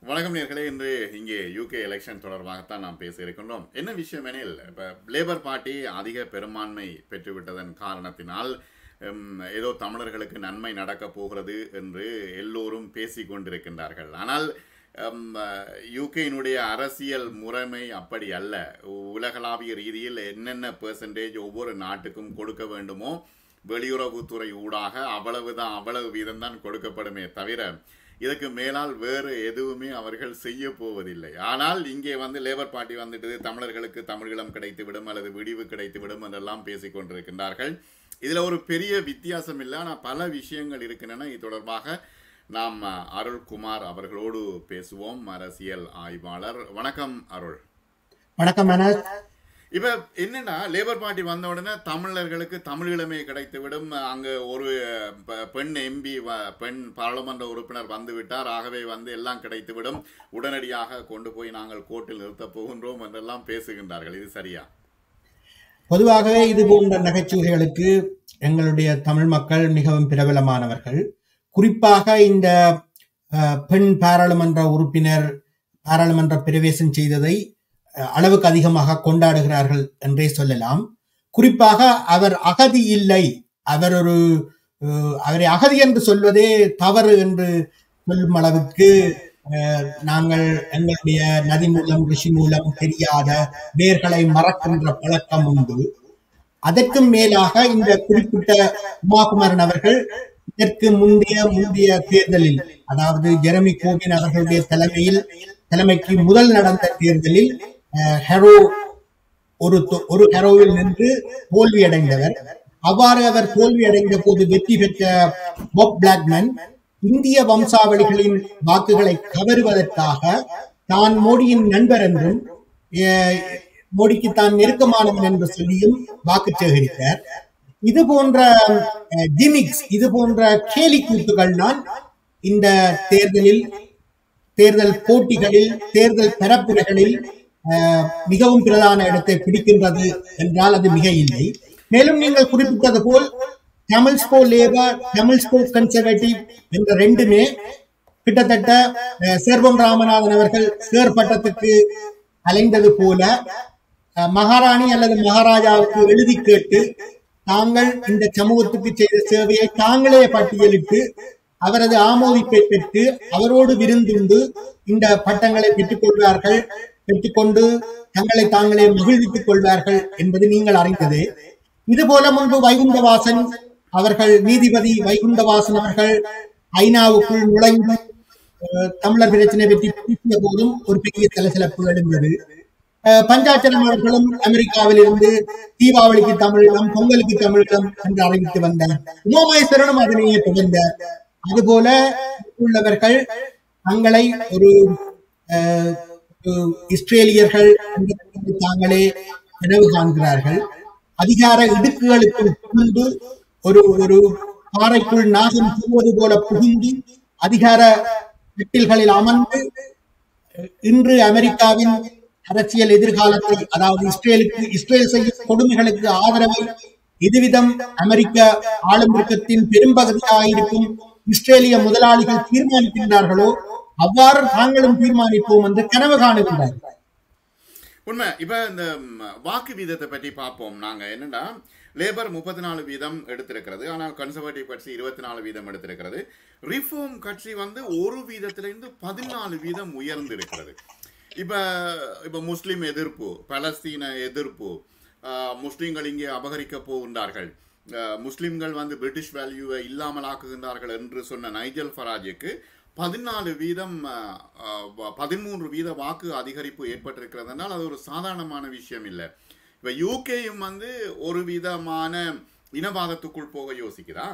வணக்கம் நேர்களே. இன்று இங்கே யூகே எலெக்ஷன் தொடர்பாகத்தான் நாம் பேச இருக்கின்றோம். என்ன விஷயம் எனில், இப்போ லேபர் பார்ட்டி அதிக பெரும்பான்மை பெற்றுவிட்டதன் காரணத்தினால் ஏதோ தமிழர்களுக்கு நன்மை நடக்கப் போகிறது என்று எல்லோரும் பேசி கொண்டிருக்கின்றார்கள். ஆனால் யூகேயினுடைய அரசியல் முறைமை அப்படி அல்ல. உலகளாவிய ரீதியில் என்னென்ன பெர்சன்டேஜ் ஒவ்வொரு நாட்டுக்கும் கொடுக்க வேண்டுமோ வெளியுறவுத்துறை ஊடாக அவ்வளவு வீதம்தான் கொடுக்கப்படுமே தவிர இதற்கு மேலால் வேறு எதுவுமே அவர்கள் செய்ய போவதில்லை. ஆனால் இங்கே லேபர் பார்ட்டி வந்துட்டு தமிழர்களுக்கு தமிழீழம் கிடைத்துவிடும் அல்லது விடிவு கிடைத்துவிடும் என்றெல்லாம் பேசிக்கொண்டிருக்கின்றார்கள். இதில் ஒரு பெரிய வித்தியாசம் இல்லை. ஆனால் பல விஷயங்கள் இருக்கின்றன. இது தொடர்பாக நாம் அருள்குமார் அவர்களோடு பேசுவோம், அரசியல் ஆய்வாளர். வணக்கம் அருள். வணக்கம். இப்ப என்னன்னா, லேபர் பார்ட்டி வந்த உடனே தமிழர்களுக்கு தமிழீழமே கிடைத்துவிடும், அங்க ஒரு பெண் எம்பி பெண் பாராளுமன்ற உறுப்பினர் வந்து விட்டார், ஆகவே எல்லாம் கிடைத்துவிடும், உடனடியாக கொண்டு போய் நாங்கள் கோர்ட்டில் நிறுத்தப் போகின்றோம் என்றெல்லாம் பேசுகின்றார்கள். இது சரியா? பொதுவாகவே இது போன்ற நகைச்சுவைகளுக்கு எங்களுடைய தமிழ் மக்கள் மிகவும் பிரபலமானவர்கள். குறிப்பாக இந்த பெண் பாராளுமன்ற உறுப்பினர் பாராளுமன்ற பிரவேசம் செய்ததை அளவுக்கு அதிகமாக கொண்டாடுகிறார்கள் என்றே சொல்லலாம். குறிப்பாக அவர் அகதி இல்லை, அவரை அகதி என்று சொல்வதே தவறு என்று சொல்லும் அளவுக்கு நாங்கள் எங்களுடைய நதி மூலம் ரிஷி மூலம் தெரியாத வேர்களை மறக்கின்ற பழக்கம் உண்டு. அதற்கும் மேலாக இந்த குறிப்பிட்ட உமாகுமரன் அவர்கள் இதற்கு முந்தைய தேர்தலில், அதாவது ஜெரமி கோர்பின் அவர்களுடைய தலைமைக்கு முதல் நடந்த தேர்தலில் ஒரு ஹெரோவில் நின்று தோல்வியடைந்தவர். அவ்வாறு அவர் தோல்வியடைந்த போது வெற்றி பெற்ற பாப் பிளாக்மேன் இந்திய வம்சாவளிகளின் வாக்குகளை கவருவதற்காக தான் மோடியின் நண்பர் என்றும் மோடிக்கு தான் நெருக்கமானவன் என்று சொல்லியும் வாக்கு சேகரித்தார். இது போன்ற ஜிமிக்ஸ், இது போன்ற கேலி கூத்துகள் தான் இந்த தேர்தல் போட்டிகளில், தேர்தல் பரப்புரைகளில் மிகவும் பிரதான இடத்தை பிடிக்கின்றது என்றால் அது மிக இல்லை. மேலும் நீங்கள் குறிப்பிட்டது போல் Tamils for Labour, Tamils for Conservative என்ற ரெண்டுமே கிட்டத்தட்ட சேர்வம் ராமநாதன் அவர்கள் சேர் பட்டத்துக்கு அலைந்தது போல மகாராணி அல்லது மகாராஜாவுக்கு எழுதி கேட்டு தாங்கள் இந்த சமூகத்துக்கு செய்த சேவையை தாங்களே பட்டியலிட்டு அவரது ஆமோதிப்பை பெற்று அவரோடு விருந்துண்டு இந்த பட்டங்களை பெற்றுக்கொண்டு தங்களை தாங்களே மகிழ்வித்துக் கொள்வார்கள் என்பது நீங்கள் அறிந்தது. இதுபோல முன்பு வைகுண்டவாசன் அவர்கள், நீதிபதி வைகுண்டவாசன் அவர்கள் ஐநாவுக்குள் நுழைந்து தமிழர் பிரச்சனை பற்றி பேசிய போதும் ஒரு பெரிய சலசலப்பு எழுந்தது. பஞ்சாச்சலம் அவர்களும் அமெரிக்காவில் இருந்து தீபாவளிக்கு தமிழீழம், பொங்கலுக்கு தமிழீழம் என்று அறிவித்து வந்தார். உமாமேஸ்வரனும் அதனையே தொடர்ந்தார். அதுபோல உள்ளவர்கள் தங்களை ஒரு இஸ்ரேலியர்கள் தாங்களே கனவு காண்கிறார்கள். அதிகார இடுக்குகளுக்குள் புகுந்து ஒரு பாறைக்குள் நாகம் புகுவது போல புகுந்து அதிகார கட்டில்களில் அமர்ந்து இன்று அமெரிக்காவின் அரசியல் எதிர்காலத்தை, அதாவது இஸ்ரேல் செய்யும் கொடுமைகளுக்கு ஆதரவை எதுவிதம் அமெரிக்க ஆளும் வர்க்கத்தின் பெரும்பகுதியாயிருக்கும் இஸ்ரேலிய முதலாளிகள் தீர்மானிக்கின்றார்களோ அவ்வாறு தாங்களும் தீர்மானிப்போம் என்று கனவு காணுகின்றார்கள். உண்மை. இப்ப இந்த வாக்கு வீதத்தை பற்றி பார்ப்போம். நாங்க என்னன்னா, லேபர் 34 வீதம் எடுத்திருக்கிறது, ஆனால் கன்சர்வேட்டிவ் கட்சி 24 வீதம் எடுத்திருக்கிறது. ரிஃபார்ம் கட்சி 1 வீதத்திலிருந்து 14 வீதம் உயர்ந்து இருக்கிறது. இப்ப முஸ்லிம் எதிர்ப்பு, பலஸ்தீன எதிர்ப்பு, முஸ்லிம்கள் இங்கே அபகரிக்க போகின்றார்கள், முஸ்லிம்கள் பிரிட்டிஷ் வேல்யூவை இல்லாமல் ஆக்குகின்றார்கள் என்று சொன்ன நைஜல் ஃபராஜுக்கு 14 வீதம் 13 வீத வாக்கு அதிகரிப்பு ஏற்பட்டிருக்கிறது என்றால் அது ஒரு சாதாரணமான விஷயம் இல்லை. இப்ப யூகேயும் ஒரு விதமான இனவாதத்துக்குள் போக யோசிக்கிறா.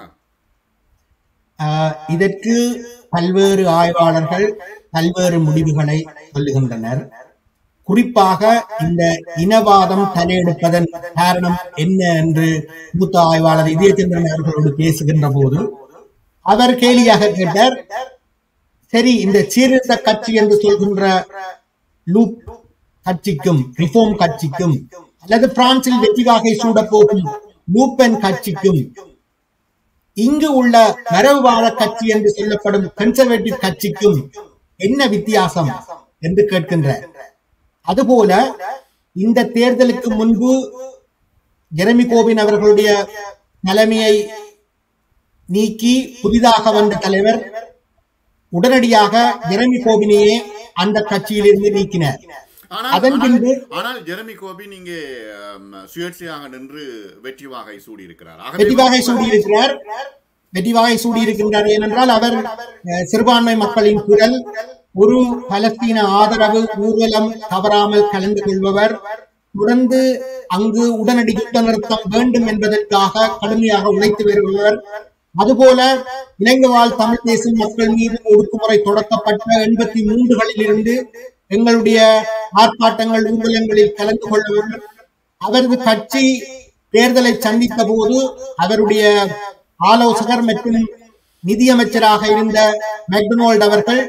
இதற்கு பல்வேறு ஆய்வாளர்கள் பல்வேறு முடிவுகளை சொல்லுகின்றனர். குறிப்பாக இந்த இனவாதம் தலையெடுப்பதன் காரணம் என்ன என்று மூத்த ஆய்வாளர் இதயச்சந்திரன் அவர்களோடு பேசுகின்ற போது அவர் கேலியாக கேட்டார், சரி, இந்த சீர்திருத்த கட்சி என்று சொல்கின்ற லூப் கட்சிக்கும் ரிஃபார்ம் கட்சிக்கும் அல்லது பிரான்சில் வெற்றிவாகை சூட போகும் லூப்பென் கட்சிக்கும் இங்கு உள்ள மரபுவாத கட்சி என்று சொல்லப்படும் கன்சர்வேட்டிவ் கட்சிக்கும் என்ன வித்தியாசம் என்று கேட்கின்றார். அதுபோல இந்த தேர்தலுக்கு முன்பு ஜெரமி கோர்பின் அவர்களுடைய தலைமையை நீக்கி புதிதாக வந்த தலைவர் உடனடியாக ஜெரமி கோர்பினையே அந்த கட்சியிலிருந்து நீக்கினார். அதன் பின்பு ஆனால் ஜெரமி கோர்பின் இங்கே சுயேட்சையாக நின்று வெற்றி வாகை சூடியிருக்கிறார். வெற்றி வாகை சூடியிருக்கின்றார். ஏனென்றால் அவர் சிறுபான்மை மக்களின் குரல், ஒரு பலஸ்தீன ஆதரவு ஊர்வலம் தவறாமல் கலந்து கொள்பவர், தொடர்ந்து அங்கு உடனடி யுத்த நிறுத்தம் வேண்டும் என்பதற்காக கடுமையாக உழைத்து வருபவர். அதுபோல இலங்கை வாழ் தமிழ் தேசிய மக்கள் மீது ஒடுக்குமுறை தொடக்கப்பட்ட 83களில் இருந்து எங்களுடைய ஆர்ப்பாட்டங்கள் ஊர்வலங்களில் கலந்து கொள்பவர். அவரது கட்சி தேர்தலை சந்தித்த போது அவருடைய ஆலோசகர் மற்றும் நிதியமைச்சராக இருந்த மெக்டொனால்ட் அவர்கள்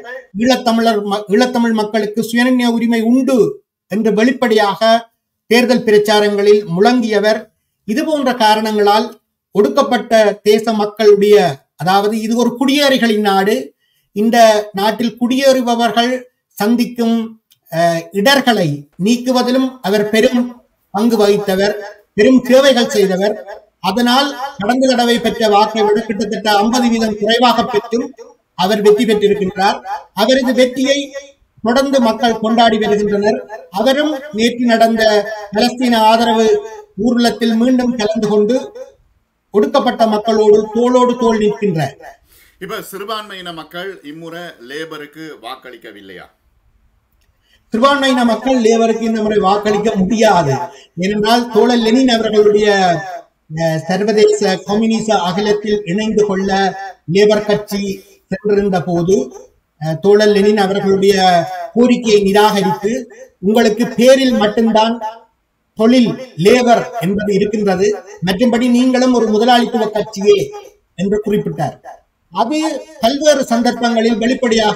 ஈழத்தமிழ் மக்களுக்கு சுயநிர்ணய உரிமை உண்டு என்று வெளிப்படையாக தேர்தல் பிரச்சாரங்களில் முழங்கியவர். இது போன்ற காரணங்களால் ஒடுக்கப்பட்ட தேச மக்களுடைய, அதாவது இது ஒரு குடியேறிகளின் நாடு, இந்த நாட்டில் குடியேறுபவர்கள் சந்திக்கும் இடர்களை நீக்குவதிலும் அவர் பெரும் பங்கு வகித்தவர், பெரும் சேவைகள் செய்தவர். அதனால் கடந்த தடவை பெற்ற வாக்கை விட கிட்டத்தட்ட 50% குறைவாக பெற்றும் அவர் வெற்றி பெற்றிருக்கின்றார். அவரது வெற்றியை தொடர்ந்து மக்கள் கொண்டாடி வருகின்றனர். அவரும் நேற்று நடந்த பலஸ்தீன ஆதரவு ஊர்வலத்தில் மீண்டும் கலந்து கொண்டு ஒடுக்கப்பட்ட மக்களோடு தோளோடு தோள் நிற்கின்றார். இப்ப சிறுபான்மையின மக்கள் இம்முறை லேபருக்கு வாக்களிக்கவில்லையா? சிறுபான்மையின மக்கள் லேபருக்கு இந்த முறை வாக்களிக்க முடியாது. ஏனென்றால் தோழர் லெனின் அவர்களுடைய சர்வதேச கம்யூனிச அகிலத்தில் இணைந்து கொள்ள லேபர் கட்சி சென்றிருந்த போது தோழர் லெனின் அவர்களுடைய கோரிக்கையை நிராகரித்து, உங்களுக்கு பேரில் மட்டும்தான் தொழில் லேபர் என்பது இருக்கின்றது, மற்றும்படி நீங்களும் ஒரு முதலாளித்துவ கட்சியே என்று குறிப்பிட்டார். அது பல்வேறு சந்தர்ப்பங்களில் வெளிப்படையாக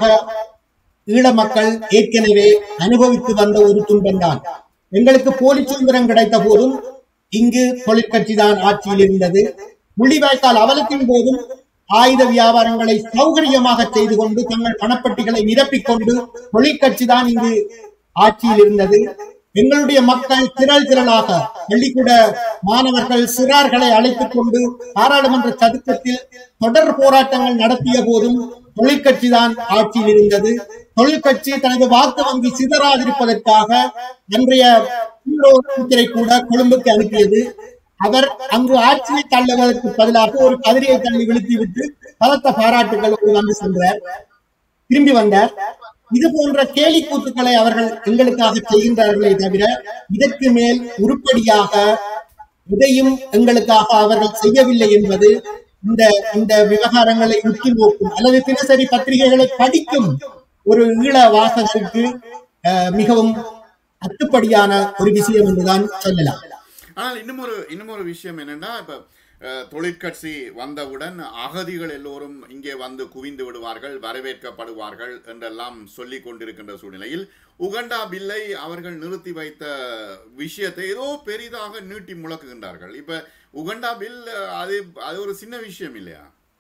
ஈழ மக்கள் ஏற்கனவே அனுபவித்து வந்த ஒரு துன்பம்தான். எங்களுக்கு போலி சுதந்திரம் கிடைத்த போதும் இங்கு தொழிற்கட்சி தான் ஆட்சியில் இருந்தது. முள்ளிவாய்க்கால் அவலத்தின் போதும் ஆயுத வியாபாரங்களை சௌகரியமாக செய்து கொண்டு தங்கள் பணப்பட்டிகளை நிரப்பிக்கொண்டு தொழிற்கட்சி தான் இங்கு ஆட்சியில் இருந்தது. எங்களுடைய மக்கள் திரளாக பள்ளிக்கூட மாணவர்கள் சிறார்களை அழைத்துக் கொண்டு பாராளுமன்ற சதுக்கத்தில் தொடர் போராட்டங்கள் நடத்திய போதும் தொழிற்கட்சி தான் ஆட்சியில் இருந்தது. தொழிற்கட்சி தனது வாக்கு வங்கி சிதறாதிருப்பதற்காக அன்றைய அமைச்சரை கூட கொழும்புக்கு அனுப்பியது. அவர் அங்கு ஆட்சியை தள்ளுவதற்கு பதிலாக ஒரு கதிரியை தள்ளி விழுத்திவிட்டு பலத்த பாராட்டுகளோடு வந்து சென்றார், திரும்பி வந்தார். இது போன்ற கேலி கூத்துக்களை அவர்கள் எங்களுக்காக செய்கின்றார்களே தவிர இதற்கு மேல் உருப்படியாக இதையும் எங்களுக்காக அவர்கள் செய்யவில்லை என்பது இந்த விவகாரங்களை உற்று நோக்கும் அல்லது தினசரி பத்திரிகைகளை படிக்கும் ஒரு ஈழ வாசகருக்கு மிகவும் அத்துப்படியான ஒரு விஷயம் என்றுதான் சொல்லலாம். ஆனால் இன்னும் ஒரு விஷயம் என்னன்னா, இப்ப தொழிற்கட்சி வந்தவுடன் அகதிகள் எல்லோரும் இங்கே வந்து குவிந்து விடுவார்கள், வரவேற்கப்படுவார்கள் என்றெல்லாம் சொல்லிக் கொண்டிருக்கின்ற சூழ்நிலையில் உகண்டா பில்லை அவர்கள் நிறுத்தி வைத்த விஷயத்தை ஏதோ பெரிதாக நீட்டி முழக்குகின்றார்கள். இப்ப உகண்டா பில் அது ஒரு சின்ன விஷயம் இல்லையா?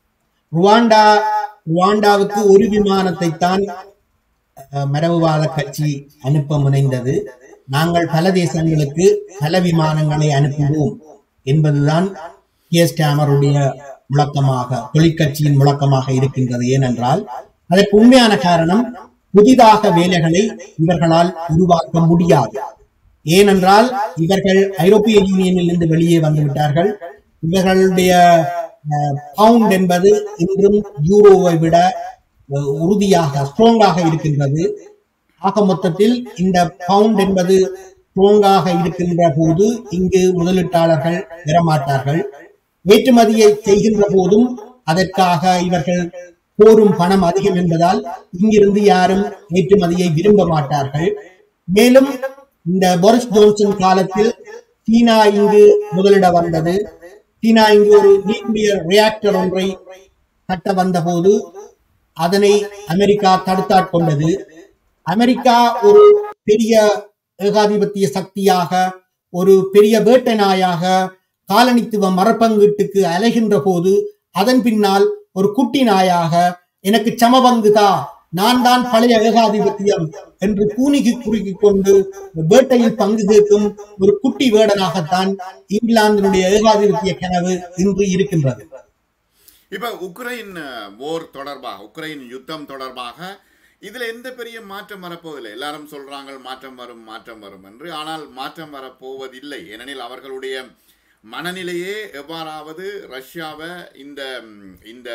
ருவாண்டாவுக்கு ஒரு விமானத்தை தான் மரபுவாத கட்சி அனுப்ப முனைந்தது. நாங்கள் பல தேசங்களுக்கு பல விமானங்களை அனுப்புவோம் என்பதுதான் கேஸ்டாமருடைய முழக்கமாக, தொழிற்கட்சியின் முழக்கமாக இருக்கின்றது. ஏனென்றால் அதற்கு உண்மையான காரணம், புதிதாக வேலைகளை இவர்களால் உருவாக்க முடியாது. ஏனென்றால் இவர்கள் ஐரோப்பிய யூனியனில் இருந்து வெளியே வந்துவிட்டார்கள். இவர்களுடைய பவுண்ட் என்பது இன்றும் யூரோவை விட உறுதியாக ஸ்ட்ராங்காக இருக்கின்றது. ஆக மொத்தத்தில் இந்த பவுண்ட் என்பது ஸ்ட்ராங்காக இருக்கின்ற போது இங்கு முதலீட்டாளர்கள் பெறமாட்டார்கள். ஏற்றுமதியை செய்கின்ற போதும் அதற்காக இவர்கள் கோரும் பணம் அதிகம் என்பதால் இங்கிருந்து யாரும் ஏற்றுமதியை விரும்ப மாட்டார்கள். மேலும் இந்த போரிஸ் ஜான்சன் காலத்தில் சீனா இங்கு முதலிட வந்தது. சீனா இங்கு ஒரு நியூக்ளியர் ரியாக்டர் ஒன்றை கட்ட வந்த போது அதனை அமெரிக்கா தடுத்தாட்கொண்டது. அமெரிக்கா ஒரு பெரிய ஏகாதிபத்திய சக்தியாக, ஒரு பெரிய வேட்டை நாயாக காலனித்துவ மரப்பங்கீட்டுக்கு அலைகின்ற போது அதன் பின்னால் ஒரு குட்டி நாயாக எனக்கு சமபங்குதா, நான் தான் பழைய ஏகாதிபத்தியம் என்று கூனிக்கு குறுக்கிக் கொண்டு வேட்டையில் பங்கு கேட்கும் ஒரு குட்டி வேடனாகத்தான் இங்கிலாந்தினுடைய ஏகாதிபத்திய கனவு இன்று இருக்கின்றது. இப்ப உக்ரைன் போர் தொடர்பாக, உக்ரைன் யுத்தம் தொடர்பாக இதுல எந்த பெரிய மாற்றம் வரப்போவதில்லை. எல்லாரும் சொல்றாங்க மாற்றம் வரும் என்று. ஆனால் மாற்றம் வரப்போவதில்லை. ஏனெனில் அவர்களுடைய மனநிலையே எவ்வாறாவது ரஷ்யாவை இந்த இந்த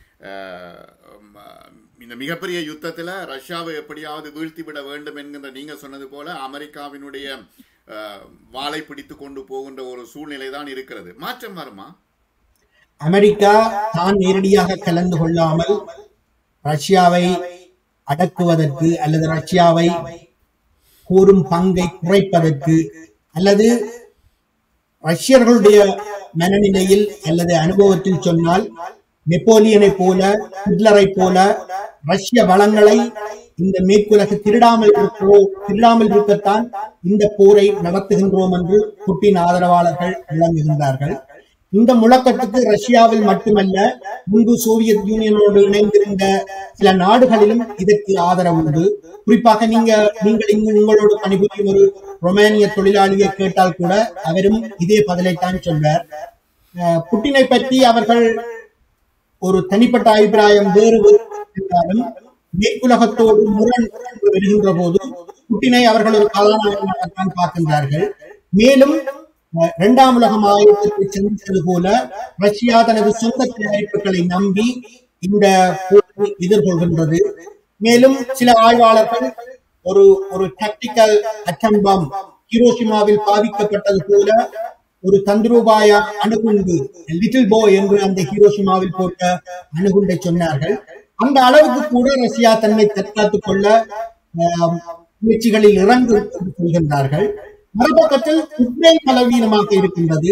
இந்த மிகப்பெரிய யுத்தத்தில் ரஷ்யாவை எப்படியாவது வீழ்த்திவிட வேண்டும் என்கின்ற நீங்க சொன்னது போல அமெரிக்காவினுடைய வாளை பிடித்து கொண்டு போகின்ற ஒரு சூழ்நிலை தான் இருக்கிறது. மாற்றம் வருமா? அமெரிக்கா தான் நேரடியாக கலந்து கொள்ளாமல் ரஷ்யாவை அடக்குவதற்கு அல்லது ரஷ்யாவை கோரும் பங்கை குறைப்பதற்கு அல்லது ரஷ்யர்களுடைய மனநிலையில் அல்லது அனுபவத்தில் சொன்னால் நெப்போலியனை போல ஹிட்லரை போல ரஷ்ய வளங்களை இந்த மேற்குலக திருடாமல் இருக்கத்தான் இந்த போரை நடத்துகின்றோம் என்று புட்டின் ஆதரவாளர்கள் விளங்குகின்றார்கள். இந்த முழக்கத்துக்கு ரஷ்யாவில் மட்டுமல்ல, முன்பு சோவியத் யூனியனோடு இணைந்திருந்த சில நாடுகளிலும் இதற்கு ஆதரவு உண்டு. குறிப்பாக நீங்கள் இங்கு உங்களோடு பணிபுரியும் ஒரு ரொமானிய தொழிலாளியை கேட்டால் கூட அவரும் இதே பதிலைத்தான் சொல்வார். புட்டினை பற்றி அவர்கள் ஒரு தனிப்பட்ட அபிப்பிராயம் வேறு என்றாலும் மேற்குலகத்தோடு முரண் வருகின்ற போது புட்டினை அவர்கள் ஒரு கதாநாயகனாகத்தான் பார்க்கின்றார்கள். மேலும் 2ஆம் உலக ஆயுதத்தை சந்தித்தது போல ரஷ்யா தனது சொந்த தயாரிப்புகளை நம்பி இந்த போரை எதிர்கொள்கின்றது. மேலும் சில ஆய்வாளர்கள் ஒரு டாக்டிக்கல் அட்டம் பாம் ஹிரோஷிமாவில் பாவிக்கப்பட்டது போல ஒரு தந்திரோபாய அணுகுண்டு லிட்டில் போ என்று அந்த ஹிரோஷிமாவில் போட்ட அணுகுண்டை சொன்னார்கள். அந்த அளவுக்கு கூட ரஷ்யா தன்னை தற்காத்துக் கொள்ள முயற்சிகளில் இறங்கு சொல்கின்றார்கள். மறுபக்கத்தில் உக்ரைன் பலவீனமாக இருக்கின்றது.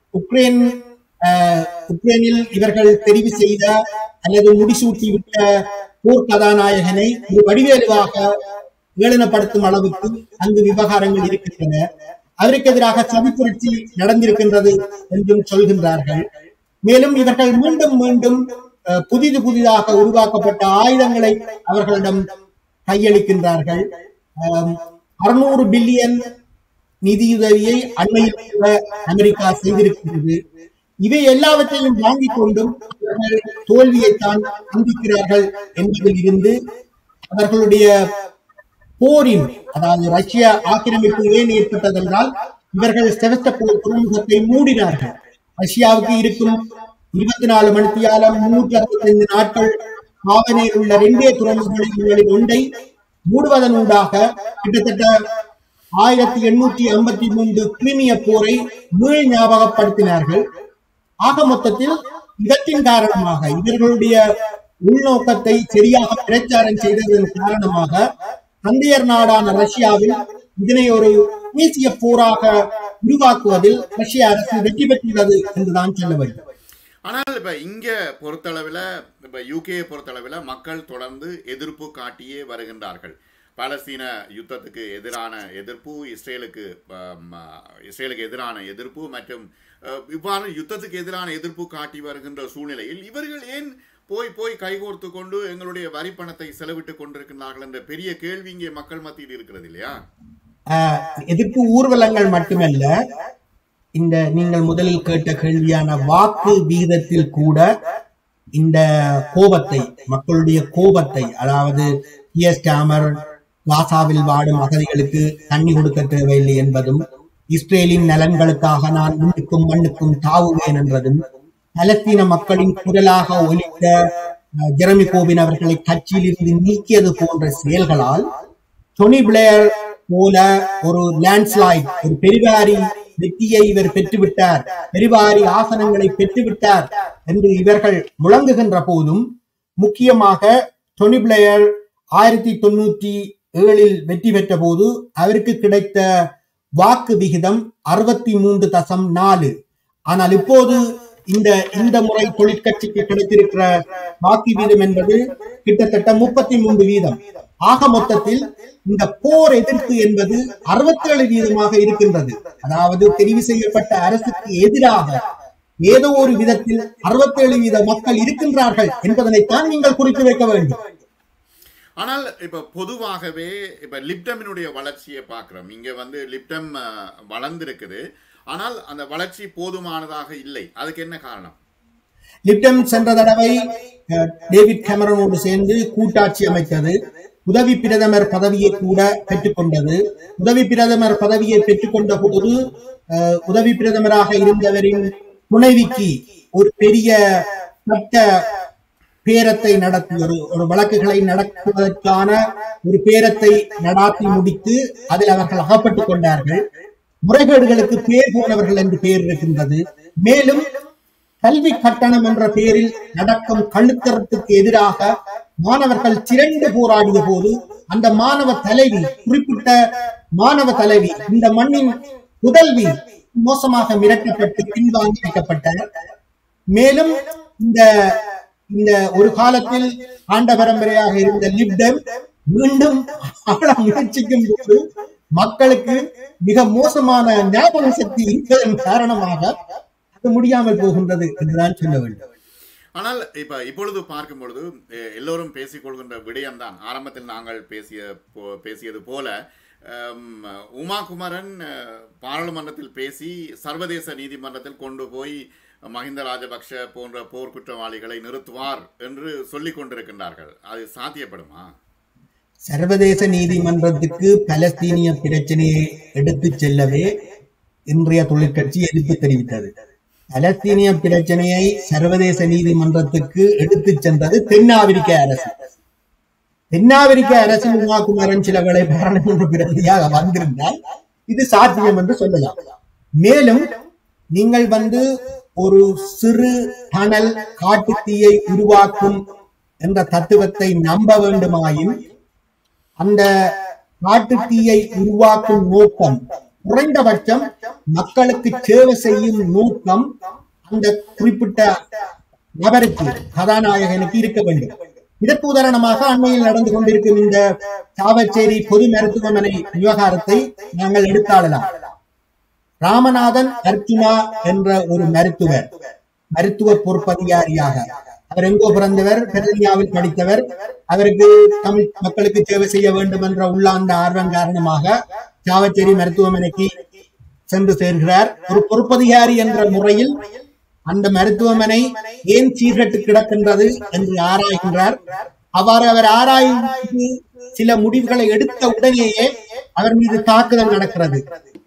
உக்ரைனில் இவர்கள் தெரிவு செய்த அல்லது முடிசூட்டிவிட்ட போர் கதாநாயகனை ஒரு வடிவேலுவாக ஏளனப்படுத்தும் அளவுக்கு அங்கு விவகாரங்கள் இருக்கின்றன. அதற்கு எதிராக சதி புரட்சி நடந்திருக்கின்றது என்றும் சொல்கின்றார்கள். மேலும் இவர்கள் மீண்டும் புதிதாக உருவாக்கப்பட்ட ஆயுதங்களை அவர்களிடம் கையளிக்கின்றார்கள். 600 பில்லியன் நிதியுதவியை அண்மையில் அமெரிக்கா செய்திருக்கிறது. இவை எல்லாவற்றையும் வாங்கிக் கொண்டும் அவர்கள் தோல்வியைத்தான் சந்திக்கிறார்கள் என்பதில் இருந்து அவர்களுடைய போரின், அதாவது ரஷ்ய ஆக்கிரமிப்பு ஏன் ஏற்பட்டதென்றால் இவர்கள் செவஸ்டோபோல் துறைமுகத்தை மூடினார்கள். ரஷ்யாவுக்கு இருக்கும் 24 மணித்தியாலம் 365 நாட்கள் பாவனையில் உள்ள 2 துறைமுகங்களில் ஒன்றை மூடுவதனூடாக கிட்டத்தட்ட 1853 கிரிமிய போரை மீள் ஞாபகப்படுத்தினார்கள். ஆக மொத்தத்தில் இதத்தின் காரணமாக, இவர்களுடைய உள்நோக்கத்தை சரியாக பிரச்சாரம் செய்ததன் காரணமாக தந்தையர் நாடான ரஷ்யாவில் இதனை ஒரு தேசிய போராக உருவாக்குவதில் ரஷ்ய அரசு வெற்றி பெற்றுள்ளது என்றுதான் சொல்ல வேண்டும். ஆனால் இப்ப இங்க பொறுத்தளவில், இப்ப யூகே பொறுத்தளவில் மக்கள் தொடர்ந்து எதிர்ப்பு காட்டியே வருகின்றார்கள். பாலஸ்தீன யுத்தத்துக்கு எதிரான எதிர்ப்பு, இஸ்ரேலுக்கு எதிரான எதிர்ப்பு மற்றும் இவ்வாறு யுத்தத்துக்கு எதிரான எதிர்ப்பு காட்டி வருகின்ற சூழ்நிலையில் இவர்கள் ஏன் போய் கைகோர்த்து கொண்டு எங்களுடைய வரி பணத்தை செலவிட்டுக் கொண்டிருக்கிறார்கள் என்ற பெரிய கேள்வி இங்கே மக்கள் மத்தியில் இருக்கிறது இல்லையா? எதிர்ப்பு ஊர்வலங்கள் மட்டுமல்ல, இந்த நீங்கள் முதலில் கேட்ட கேள்வியான வாக்கு விகிதத்தில் கூட இந்த கோபத்தை, மக்களுடைய கோபத்தை, அதாவது கியர் காசாவில் வாடும் அகதிகளுக்கு தண்ணி கொடுக்க தேவையில்லை என்பதும், இஸ்ரேலின் நலன்களுக்காக நான் மண்ணுக்கும் மண்ணுக்கும் தாவுவேன் என்றதும், பலஸ்தீன மக்களின் குரலாக ஒலித்த ஜெரமி கோபின் அவர்களை கட்சியில் இருந்து நீக்கியது போன்ற செயல்களால் டோனி பிளேயர் போல ஒரு லேண்ட்ஸ்லைட், ஒரு பெருவாரி வெற்றியை இவர் பெற்றுவிட்டார், பெருவாரி ஆசனங்களை பெற்றுவிட்டார் என்று இவர்கள் முழங்குகின்ற போதும், முக்கியமாக டோனி பிளேயர் 1997 வெற்றி பெற்ற போது அவருக்கு கிடைத்த வாக்கு விகிதம் 63.4. ஆனால் இப்போது இந்த முறை தொழிற்கட்சிக்கு கிடைத்திருக்கிற வாக்கு வீதம் என்பது கிட்டத்தட்ட 33%. ஆக மொத்தத்தில் இந்த போர் எதிர்ப்பு என்பது 67% இருக்கின்றது. அதாவது தெரிவு செய்யப்பட்ட அரசுக்கு எதிராக ஏதோ ஒரு விதத்தில் 67% மக்கள் இருக்கின்றார்கள் என்பதனைத்தான் நீங்கள் குறித்து வைக்க வேண்டும். ஆனால் இப்ப பொதுவாகவே இப்ப லிப்டமினுடைய வளர்ச்சியை பார்க்கிறோம். இங்க வந்து லிப்டம் வளர்ந்திருக்குது, ஆனால் அந்த வளர்ச்சி போதுமானதாக இல்லை. அதுக்கு என்ன காரணம்? லிப்டம் சென்ற தடவை டேவிட் கேமரனோடு சேர்ந்து கூட்டாட்சி அமைத்தது. உதவி பிரதமர் பதவியை கூட பெற்றுக்கொண்டது. உதவி பிரதமர் பதவியை பெற்றுக்கொண்ட போது உதவி பிரதமராக இருந்தவரின் துணைவிக்கு ஒரு பெரிய சட்ட பேரத்தை நடத்தி ஒரு வழக்குகளை நடத்துவதற்கான ஒரு பேரத்தை நடாத்தி முடித்து அதில் அவர்கள் அகப்பட்டுக் கொண்டார்கள். முறைகேடுகளுக்கு பேர் போனவர்கள் என்று பெயர் இருக்கின்றது. மேலும் கல்வி கட்டணம் என்ற பெயரில் நடக்கும் கழுத்தரத்துக்கு எதிராக மாணவர்கள் திரண்டு போராடிய போது அந்த மாணவ தலைவி, குறிப்பிட்ட மாணவ தலைவி, இந்த மண்ணின் புதல்வி மோசமாக மிரட்டப்பட்டு பின்வாங்கி வைக்கப்பட்டார். மேலும் இந்த ஒரு காலத்தில் ஆண்ட பரம்பரையாக இருந்த லிப்டம் மீண்டும் ஆள முயற்சிக்கும் போது மக்களுக்கு மிக மோசமான ஞாபக சக்தி இருப்பதன் காரணமாக அது முடியாமல் போகின்றது என்றுதான் சொல்ல வேண்டும். ஆனால் இப்பொழுது பார்க்கும் பொழுது எல்லோரும் பேசிக்கொள்கின்ற விடயம்தான் ஆரம்பத்தில் நாங்கள் பேசியது போல உமா குமரன் பாராளுமன்றத்தில் பேசி சர்வதேச நீதிமன்றத்தில் கொண்டு போய் மஹிந்த ராஜபக்ஷ போன்ற போர்க்குற்றவாளிகளை நிறுத்துவார் என்று சொல்லிக் கொண்டிருக்கின்றார்கள். அது சாத்தியப்படுமா? சர்வதேச நீதிமன்றத்துக்கு பலஸ்தீனிய பிரச்சனையை எடுத்துச் செல்லவே இன்றைய தொழிற்கட்சி எதிர்ப்பு தெரிவித்தது. பலஸ்தீனிய பிரச்சனையை சர்வதேச நீதிமன்றத்துக்கு எடுத்துச் சென்றது தென்னாப்பிரிக்க அரசு. தென்னாப்பிரிக்க அரசு உமா குமரன் சில வேளை பாராளுமன்ற பிரதியாக வந்திருந்தால் இது சாத்தியம் என்று சொல்லலாம். மேலும் நீங்கள் ஒரு சிறு டனல் காட்டுத்தீயை உருவாக்கும் என்ற தத்துவத்தை நம்ப வேண்டுமாயின் அந்த காட்டுத்தீயை உருவாக்கும் நோக்கம், குறைந்தபட்சம் மக்களுக்கு சேவை செய்யும் நோக்கம் அந்த குறிப்பிட்ட நபருக்கு, கதாநாயகனுக்கு இருக்க வேண்டும். இதற்கு உதாரணமாக அண்மையில் நடந்து கொண்டிருக்கும் இந்த சாவச்சேரி பொது மருத்துவமனை விவகாரத்தை நாங்கள் எடுத்தாளலாம். ராமநாதன் அர்ஜுனா என்ற ஒரு மருத்துவ பொறுப்பதிகாரியாக, அவர் எங்கோ பிறந்தவர், பெர்லியாவில் படித்தவர். அவருக்கு தமிழ் மக்களுக்கு சேவை செய்ய வேண்டும் என்ற உள்ளார்ந்த ஆர்வம் காரணமாக சாவச்சேரி மருத்துவமனைக்கு சென்று சேர்கிறார். ஒரு பொறுப்பதிகாரி என்ற முறையில் அந்த மருத்துவமனை ஏன் சீர்கட்டு கிடக்கின்றது என்று ஆராய்கின்றார். அவ்வாறு அவர் ஆராய்ந்து சில முடிவுகளை எடுத்த உடனேயே அவர் மீது தாக்குதல் நடக்கிறது.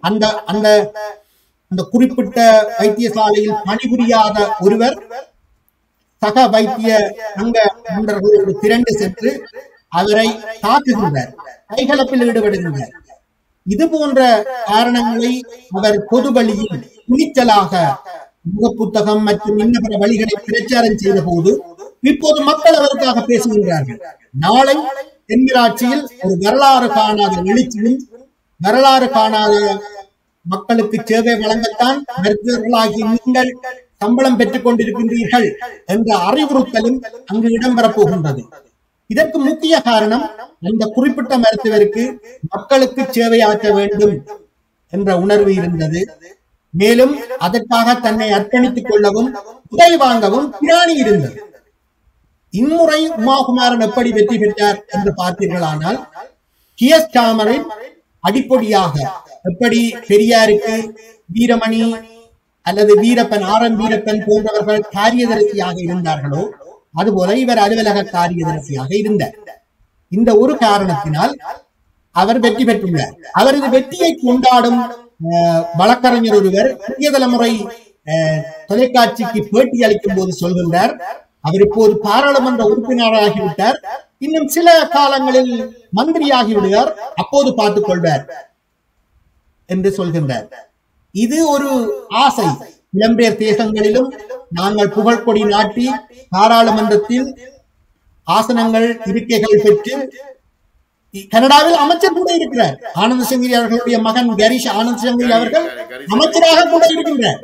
அந்த குறிப்பிட்ட வைத்தியசாலையில் பணிபுரியாத ஒருவர் சக வைத்திய நண்பர்களோடு திரண்டு சென்று அவரை தாக்குகின்றார், கைகலப்பில் ஈடுபடுகின்றார். இது போன்ற காரணங்களை அவர் பொது வழியில் துணிச்சலாக முகப்புத்தகம் மற்றும் இன்னபிற வழிகளை பிரச்சாரம் செய்த போது இப்போது மக்கள் அவருக்காக பேசுகின்றார்கள். நாளை தென்மிராட்சியில் ஒரு வரலாறு காணாத எழுச்சியும், வரலாறு காணாத மக்களுக்கு சேவை வழங்கத்தான் மருத்துவர்களாகி நீங்கள் சம்பளம் பெற்றுக் கொண்டிருக்கின்றீர்கள் என்ற அறிவுறுத்தலும் அங்கு இடம்பெறப் போகின்றது. இதற்கு முக்கிய காரணம், அந்த குறிப்பிட்ட மருத்துவருக்கு மக்களுக்கு சேவையாற்ற வேண்டும் என்ற உணர்வு இருந்தது. மேலும் அதற்காக தன்னை அர்ப்பணித்துக் கொள்ளவும் உதவி வாங்கவும் பிராணி இருந்தது. இம்முறை உமாகுமாரன் எப்படி வெற்றி பெற்றார் என்று பார்த்தீர்களானால், கியஸ் டாமரின் அடிப்படையாக எப்படி பெரியாருக்கு வீரமணி அல்லது வீரப்பன், வீரப்பன் போன்றவர்கள் காரியதரிசியாக இருந்தார்களோ அதுபோல இவர் அலுவலக காரியதரிசியாக இருந்தார். இந்த ஒரு காரணத்தினால் அவர் வெற்றி பெற்றுள்ளார். அவரது வெற்றியை கொண்டாடும் வழக்கறிஞர் ஒருவர் புதிய தலைமுறை தொலைக்காட்சிக்கு பேட்டி அளிக்கும் போது சொல்கின்றார், அவர் இப்போது பாராளுமன்ற உறுப்பினராகிவிட்டார், இன்னும் சில காலங்களில் மந்திரியாகி விடுவார், அப்போது பார்த்துக் கொள்வார் என்று சொல்கின்றார். இது ஒரு ஆசை. இளம்பெயர் தேசங்களிலும் நாங்கள் புகழ்கொடி நாட்டி பாராளுமன்றத்தில் ஆசனங்கள், இருக்கைகள் பெற்று, கனடாவில் அமைச்சர் கூட இருக்கிறார். ஆனந்த் சங்கரி அவர்களுடைய மகன் கரிஷ் ஆனந்த் சங்கரி அவர்கள் அமைச்சராக கூட இருக்கின்றார்.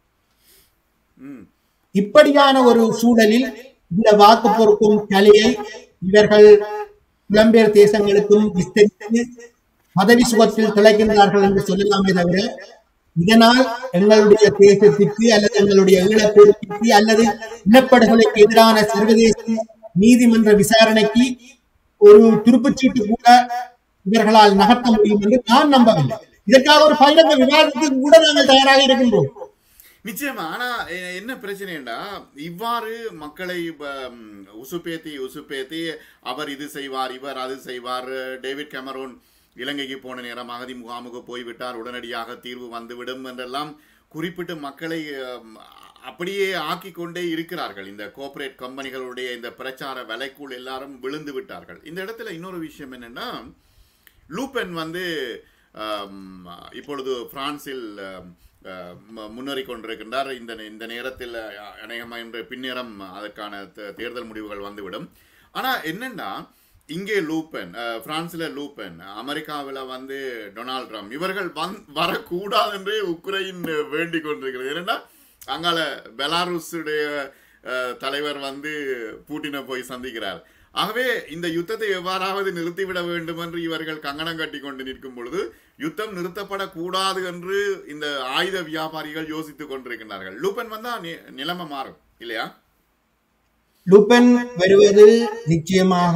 இப்படியான ஒரு சூழலில் இந்த வாக்கு பொறுக்கும் கலையை இவர்கள் புலம்பெயர் தேசங்களுக்கும் விஸ்தரித்து பதவி சுகத்தில் திளைக்கின்றார்கள் என்று சொல்லலாமே தவிர, இதனால் எங்களுடைய தேசத்திற்கு அல்லது எங்களுடைய ஈழப்போருக்கு அல்லது இனப்படுகொலைக்கு எதிரான சர்வதேச நீதிமன்ற விசாரணைக்கு ஒரு துருப்புச்சீட்டு கூட இவர்களால் நகர்த்த முடியும் என்று நான் நம்பவில்லை. இதற்காக ஒரு பகிரங்க விவாதத்துக்கு கூட நாங்கள் தயாராக இருக்கின்றோம். நிச்சயமா. ஆனா என்ன பிரச்சனைடா, இவ்வாறு மக்களை உசுப்பேத்தி அவர் இது செய்வார், இவர் அது செய்வார். டேவிட் கேமரோன் இலங்கைக்கு போன நேரம் அகதி முகாமுக்கு போய்விட்டார், உடனடியாக தீர்வு வந்துவிடும் என்றெல்லாம் குறிப்பிட்டு மக்களை அப்படியே ஆக்கி கொண்டே இருக்கிறார்கள். இந்த கோஆபரேட் கம்பெனிகளுடைய இந்த பிரச்சார வலைக்குள் எல்லாரும் விழுந்து விட்டார்கள். இந்த இடத்துல இன்னொரு விஷயம் என்னன்னா, லூபென் இப்பொழுது பிரான்சில் முன்னேறி கொண்டிருக்கின்றார். இந்த நேரத்தில் அநேகமாக இன்று பின்னேறம் அதற்கான தேர்தல் முடிவுகள் வந்துவிடும். ஆனா என்னன்னா, இங்கே லூபென், பிரான்ஸ்ல லூபென், அமெரிக்காவில் டொனால்ட் ட்ரம்ப் இவர்கள் வரக்கூடாது என்று உக்ரைன் வேண்டிக் கொண்டிருக்கிறது. ஏனென்றா அங்கால பெலாருஸுடைய தலைவர் பூட்டினை போய் சந்திக்கிறார். ஆகவே இந்த யுத்தத்தை எவ்வாறாவது நிறுத்திவிட வேண்டும் என்று இவர்கள் கங்கணம் கட்டி கொண்டு நிற்கும் பொழுது யுத்தம் நிறுத்தப்படக்கூடாது என்று இந்த ஆயுத வியாபாரிகள் யோசித்துக் கொண்டிருக்கிறார்கள். லூபென் வந்தா நிலைமை மாறும் இல்லையா? லூபென் வருவது நிச்சயமாக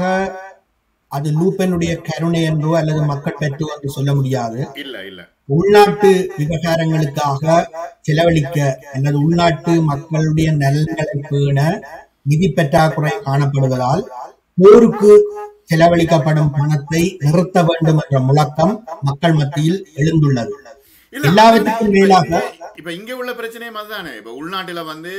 அது லூபெனுடைய கருணை என்றோ அல்லது மக்கள் பெற்றோ என்று சொல்ல முடியாது. உள்நாட்டு விவகாரங்களுக்காக செலவழிக்க அல்லது உள்நாட்டு மக்களுடைய நலன்களை பேண நிதி பற்றாக்குறை காணப்படுவதால் போருக்கு செலவழிக்கப்படும் பணத்தை நிறுத்த வேண்டும் என்ற முழக்கம் மக்கள் மத்தியில் எழுந்துள்ளது. எல்லாவற்றுக்கும் மேலாக இப்ப இங்க உள்ள பிரச்சனையும் அதுதானே. இப்ப உள்நாட்டில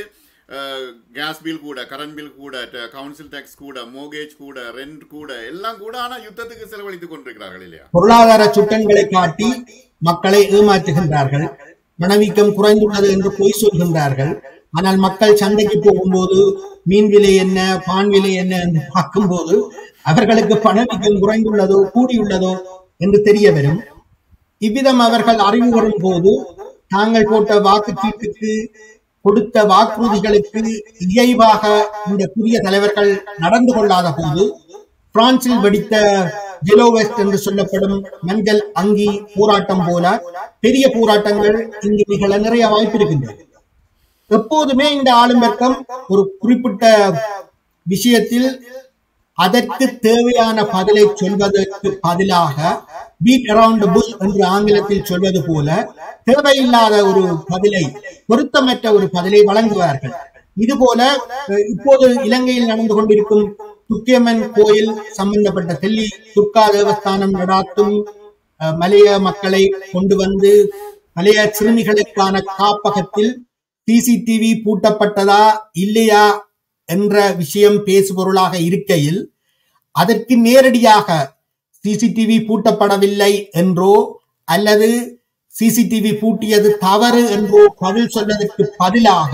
கேஸ் பில் கூட, கரண்ட் பில் கூட, கவுன்சில் டாக்ஸ் கூட, மோர்கேஜ் கூட, ரெண்ட் கூட, எல்லாம் கூட. ஆனா யுத்தத்துக்கு செலவழித்துக் கொண்டிருக்கிறார்கள் இல்லையா? பொருளாதார சுட்டங்களை காட்டி மக்களை ஏமாற்றுகின்றார்கள். பணவீக்கம் குறைந்துள்ளது என்று பொய் சொல்கின்றார்கள். ஆனால் மக்கள் சந்தைக்கு போகும்போது மீன் விலை என்ன, பான் விலை என்ன என்று பார்க்கும்போது அவர்களுக்கு பணவீக்கம் குறைந்துள்ளதோ கூடியுள்ளதோ என்று தெரிய வரும். இவ்விதம் அவர்கள் அறிவு வரும் போது தாங்கள் போட்ட வாக்குச்சீட்டுக்கு கொடுத்த வாக்குறுதிகளுக்கு இயைவாக இந்த புதிய தலைவர்கள் நடந்து கொள்ளாத போது பிரான்சில் வெடித்த ஜெலோ வெஸ்ட் என்று சொல்லப்படும் மஞ்சள் அங்கி போராட்டம் போல பெரிய போராட்டங்கள் இங்கு நிகழ நிறைய வாய்ப்பு இருக்கின்றது. எப்போதுமே இந்த ஆளும் வர்க்கம் ஒரு குறிப்பிட்ட விஷயத்தில் அதற்கு தேவையான பதிலை சொல்வதற்கு பதிலாக பீட் அரவுண்ட் தி புஷ் என்று ஆங்கிலத்தில் சொல்வது போல தேவையில்லாத ஒரு பதிலை, பொருத்தமற்ற ஒரு பதிலை வழங்குவார்கள். இதுபோல இப்போது இலங்கையில் நடந்து கொண்டிருக்கும் துக்கியம்மன் கோயில் சம்பந்தப்பட்ட டெல்லி துர்கா தேவஸ்தானம் நடாத்தும் மலைய மக்களை கொண்டு மலைய சிறுமிகளுக்கான காப்பகத்தில் சிசிடிவி பூட்டப்பட்டதா இல்லையா என்ற விஷயம் பேசுபொருளாக இருக்கையில் அதற்கு நேரடியாக சிசிடிவி பூட்டப்படவில்லை என்றோ அல்லது சிசிடிவி பூட்டியது தவறு என்றோ பதில் சொல்வதற்கு பதிலாக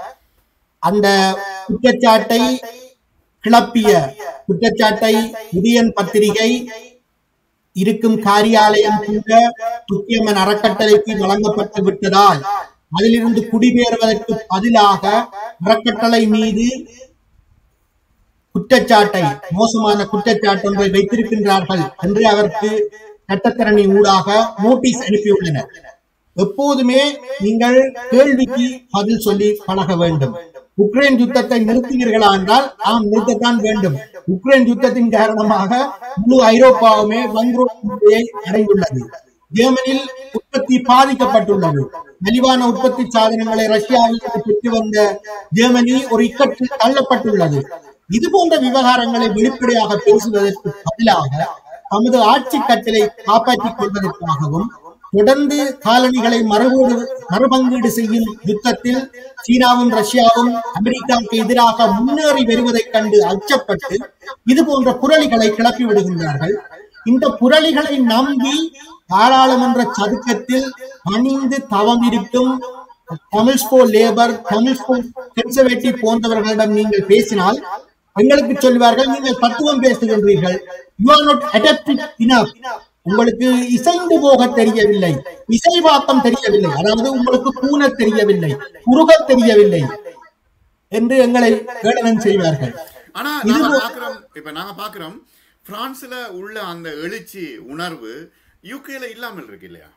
அந்த குற்றச்சாட்டை கிளப்பிய குற்றச்சாட்டை உதயன் பத்திரிகை இருக்கும் காரியாலயம் கூட துக்கியம்மன் அறக்கட்டளைக்கு வழங்கப்பட்டு விட்டதால் அதிலிருந்து குடிபெயர்வதற்கு பதிலாக அறக்கட்டளை மீது குற்றச்சாட்டை, மோசமான குற்றச்சாட்டு ஒன்றை வைத்திருக்கின்றார்கள் என்று அவருக்கு சட்டத்தரணி ஊடாக நோட்டீஸ் அனுப்பியுள்ளனர். எப்போதுமே நீங்கள் கேள்விக்கு பதில் சொல்லி பழக வேண்டும். உக்ரைன் யுத்தத்தை நிறுத்துவீர்களா என்றால் ஆம், நிறுத்தத்தான் வேண்டும். உக்ரைன் யுத்தத்தின் காரணமாக முழு ஐரோப்பாவுமே வங்குரோத்தை அடைந்துள்ளது. ஜெர்மனியில் உற்பத்தி பாதிக்கப்பட்டுள்ளது. மலிவான உற்பத்தி சாதனங்களை ரஷ்யாவில் பெற்று வந்த ஜெர்மனி ஒரு இக்கட்டில் தள்ளப்பட்டுள்ளது. இது போன்ற விவகாரங்களை வெளிப்படையாக பேசுவதற்கு பதிலாக தமது ஆட்சி கட்டளை காப்பாற்றிக் கொள்வதற்காகவும் தொடர்ந்து காலனிகளை மறுபங்கீடு செய்யும் யுத்தத்தில் சீனாவும் ரஷ்யாவும் அமெரிக்காவுக்கு எதிராக முன்னேறி வருவதைக் கண்டு அச்சப்பட்டு இது போன்ற புரளிகளை கிளப்பி விடுகின்றார்கள். இந்த புரளிகளை நம்பி பாராளுமன்ற சதுக்கத்தில் பணிந்து தவம் இருக்கும் Tamils for Labour, Tamils for Conservative போன்றவர்களிடம் நீங்கள் பேசினால் எங்களுக்கு சொல்வார்கள், நீங்கள் தத்துவம் பேசுகின்றீர்கள், you are not adapted enough, உங்களுக்கு இசைந்து போக தெரியவில்லை, இசைவாக்கம் தெரியவில்லை, அதாவது உங்களுக்கு கூன தெரியவில்லை, குறுக தெரியவில்லை என்று எங்களை கேடனம் செய்வார்கள். ஆனா நாங்க பாக்குறோம் பிரான்ஸ்ல உள்ள அந்த எழுச்சி உணர்வு யூகேல இல்லாமல் இருக்கு இல்லையா?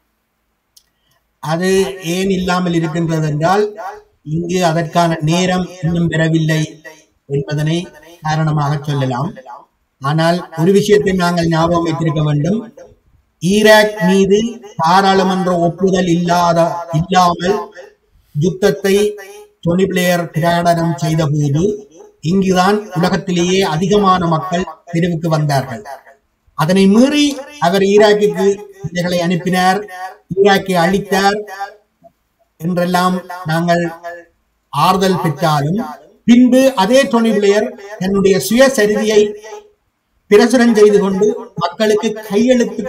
அது ஏன் இல்லாமல் இருக்கின்றது என்றால் இங்கு அதற்கான நேரம் இன்னும் பெறவில்லை என்பதனை காரணமாக சொல்லலாம். ஆனால் ஒரு விஷயத்தை நாங்கள் ஞாபகம் வைத்திருக்க வேண்டும். ஈராக் மீது பாராளுமன்ற ஒப்புதல் இல்லாமல் யுத்தத்தை டொனி பிளேயர் பிரகடனம் செய்த போது இங்குதான் உலகத்திலேயே அதிகமான மக்கள் தெருவுக்கு வந்தார்கள். அதனை மீறி அவர் ஈராக்குக்கு இதைகளை அனுப்பினார், ஈராக்கை அழித்தார் என்றெல்லாம் நாங்கள் ஆறுதல் பெற்றாலும் பின்பு அதே டொனி பிளேயர் தன்னுடைய சுயசரிதியை பிரசுரம் செய்து கொண்டு மக்களுக்கு கையெழுத்து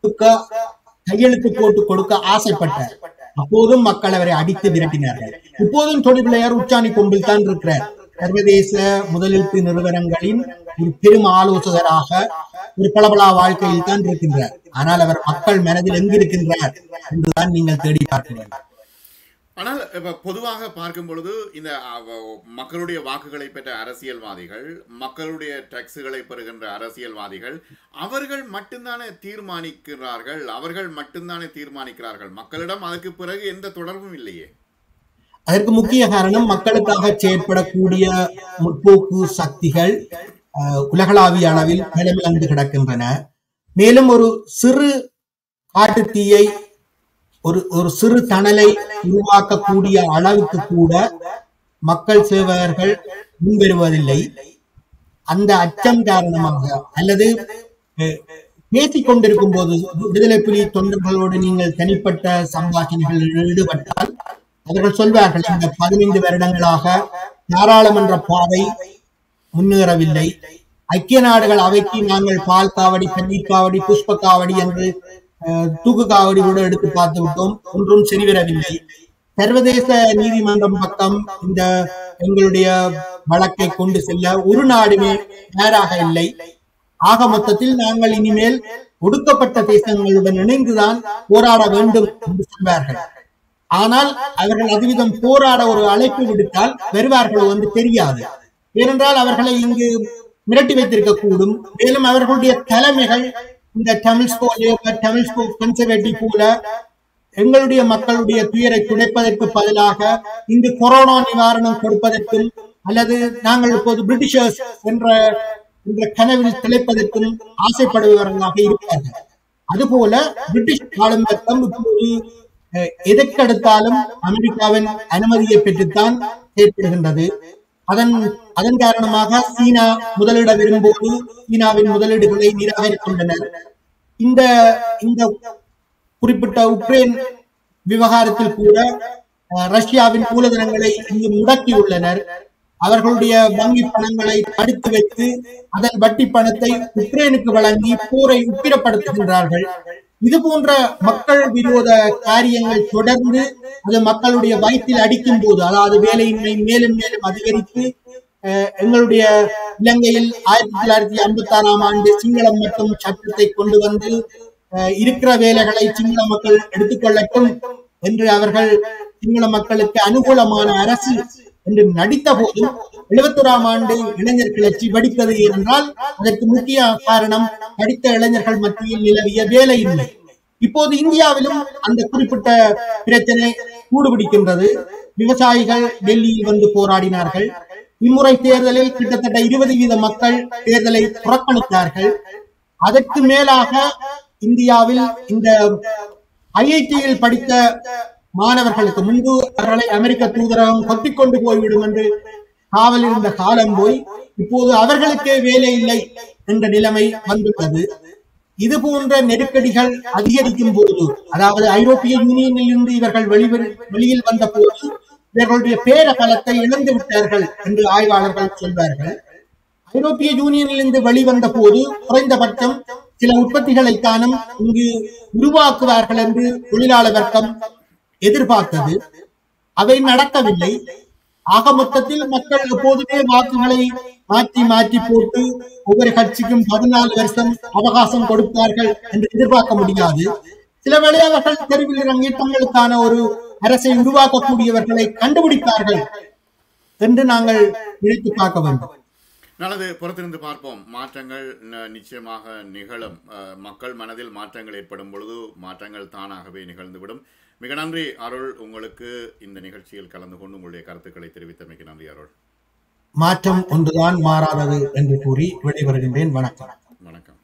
போட்டு கொடுக்க ஆசைப்பட்டார். அப்போதும் மக்கள் அவரை அடித்து விரட்டினார்கள். இப்போதும் டொனி பிளேயர் உச்சாணி கொம்பில் தான் இருக்கிறார். சர்வதேச முதலீட்டு நிறுவனங்களின் ஒரு பெரும் ஆலோசகராக ஒரு பளபளா வாழ்க்கையில் தான் இருக்கின்றார். ஆனால் அவர் மக்கள் மனதில் எங்கிருக்கின்றார் என்றுதான் நீங்கள் தேடி பார்க்க வேண்டும். ஆனால் இப்ப பொதுவாக பார்க்கும் பொழுது இந்த மக்களுடைய வாக்குகளை பெற்ற அரசியல்வாதிகள், மக்களுடைய டாக்ஸுகளை பெறுகின்ற அரசியல்வாதிகள், அவர்கள் மட்டும்தானே தீர்மானிக்கிறார்கள். மக்களிடம் அதற்கு பிறகு எந்த தொடர்பும் இல்லையே. அதற்கு முக்கிய காரணம் மக்களுக்காக செயற்படக்கூடிய முற்போக்கு சக்திகள் உலகளாவிய அளவில் நிலமிழந்து கிடக்கின்றன. மேலும் ஒரு சிறு காட்டுத்தீயை ஒரு சிறு தணலை உருவாக்கக்கூடிய அளவுக்கு கூட மக்கள் சேவகர்கள் முன்வருவதில்லை. அந்த அச்சம் காரணமாக அல்லது பேசிக் கொண்டிருக்கும் போது விடுதலை புலி தொண்டர்களோடு நீங்கள் தனிப்பட்ட சம்பாஷணைகளில் ஈடுபட்டால் அவர்கள் சொல்வார்கள், இந்த 15 வருடங்களாக நாடாளுமன்ற பாதை முன்னேறவில்லை. ஐக்கிய நாடுகள் அவைக்கு நாங்கள் பால் காவடி, பன்னீர் காவடி, புஷ்ப காவடி என்று தூக்கு காவடி கூட எடுத்து பார்த்து விட்டோம், ஒன்றும் சரிவரவில்லை. சர்வதேச நீதிமன்றம் பக்கம் இந்த எங்களுடைய வழக்கை கொண்டு செல்ல ஒரு நாடுமே தயாராக இல்லை. ஆக மொத்தத்தில் நாங்கள் இனிமேல் ஒடுக்கப்பட்ட தேசங்களுடன் இணைந்துதான் போராட வேண்டும் என்று சொல்வார்கள். ஆனால் அவர்கள் அதுவிதம் போராட ஒரு அழைப்பு விடுத்தால் வருவார்களோ என்று தெரியாது. ஏனென்றால் அவர்களை இங்கு மிரட்டி வைத்திருக்க கூடும். மேலும் அவர்களுடைய தலைமைகள் இந்த தமிழ்ஸ் கன்சர்வேட்டிவ் போல எங்களுடைய மக்களுடைய துயரை துடைப்பதற்கு பதிலாக இங்கு கொரோனா நிவாரணம் கொடுப்பதற்கும் அல்லது நாங்கள் இப்போது பிரிட்டிஷர்ஸ் என்ற கனவில் திளைப்பதற்கும் ஆசைப்படுபவர்களாக இருப்பார்கள். அதுபோல பிரிட்டிஷ் ஆளும் வர்க்கம் இப்போது எதற்கெடுத்தாலும் அமெரிக்காவின் அனுமதியை பெற்றுத்தான் செயற்படுகின்றது. அதன் காரணமாக சீனா முதலிட விரும்போது சீனாவின் முதலீடுகளை நிராகரிக்கின்றனர். இந்த குறிப்பிட்ட உக்ரைன் விவகாரத்தில் கூட ரஷ்யாவின் மூலதனங்களை இங்கு முடக்கியுள்ளனர். அவர்களுடைய வங்கி பணங்களை தடுத்து வைத்து அதன் வட்டி பணத்தை உக்ரைனுக்கு வழங்கி போரை உக்கிரப்படுத்துகின்றார்கள். இது போன்ற மக்கள் விரோத காரியங்கள் தொடர்ந்து அது மக்களுடைய வயிற்றில் அடிக்கும் போது, அதாவது வேலையின்மை மேலும் மேலும் அதிகரித்து எங்களுடைய இலங்கையில் 1956ஆம் ஆண்டு சிங்களம் மற்றும் சட்டத்தை கொண்டு வந்து இருக்கிற வேலைகளை சிங்கள மக்கள் எடுத்துக்கொள்ளட்டும் என்று அவர்கள் சிங்கள மக்களுக்கு அனுகூலமான அரசு என்று நடித்த போதும் 71ஆம் ஆண்டு இளைஞர் கிளர்ச்சி வெடித்தது என்றால் அதற்கு முக்கிய காரணம் படித்த இளைஞர்கள் மத்தியில் நிலவிய வேலையின்மை. இப்போது இந்தியாவிலும் அந்த குறிப்பிட்ட பிரச்சனை கூடுபிடிக்கின்றது. விவசாயிகள் டெல்லியில் வந்து போராடினார்கள். இம்முறை தேர்தலில் கிட்டத்தட்ட 20% மக்கள் தேர்தலை புறக்கணித்தார்கள். அதற்கு மேலாக இந்தியாவில் இந்த IIT-யில் படித்த மாணவர்களுக்கு முன்பு அவர்களை அமெரிக்க தூதரகம் கொத்திக்கொண்டு போய்விடும் என்று காவல் இருந்த காலம் போய் இப்போது அவர்களுக்கே வேலை இல்லை என்ற நிலைமை வந்துள்ளது. இது போன்ற நெருக்கடிகள் அதிகரிக்கும் போது, அதாவது ஐரோப்பிய யூனியனில் இருந்து இவர்கள் வெளியில் வந்த போது இவர்களுடைய பேர பலத்தை இழந்து விட்டார்கள் என்று ஆய்வாளர்கள் சொல்வார்கள். ஐரோப்பிய யூனியனில் இருந்து வெளிவந்த போது குறைந்தபட்சம் சில உற்பத்திகளை தானும் இங்கு உருவாக்குவார்கள் என்று தொழிலாளர் வர்க்கம் எதிர்பார்த்தது. அவை நடக்கவில்லை. ஆக மொத்தத்தில் மக்கள் எப்போதுமே வாக்குகளை மாற்றி மாற்றி போட்டு ஒவ்வொரு கட்சிக்கும் 14 வருஷம் அவகாசம் கொடுப்பார்கள் என்று எதிர்பார்க்க முடியாது. சில வேளை அவர்கள் தெருவில் இறங்கி தங்களுக்கான ஒரு அரசை உருவாக்கக்கூடியவர்களை கண்டுபிடிப்பார்கள் என்று நாங்கள் நினைத்து பார்க்க வேண்டும். நல்லது, பொறுத்திருந்து பார்ப்போம். மாற்றங்கள் நிச்சயமாக நிகழும். மக்கள் மனதில் மாற்றங்கள் ஏற்படும் பொழுது மாற்றங்கள் தானாகவே நிகழ்ந்துவிடும். மிக நன்றி அருள், உங்களுக்கு இந்த நிகழ்ச்சியில் கலந்து கொண்டு உங்களுடைய கருத்துக்களை தெரிவித்தமைக்கு நன்றி அருள். மாற்றம் ஒன்றுதான் மாறாதது என்று கூறி விடைபெறுகின்றேன். வணக்கம். வணக்கம்.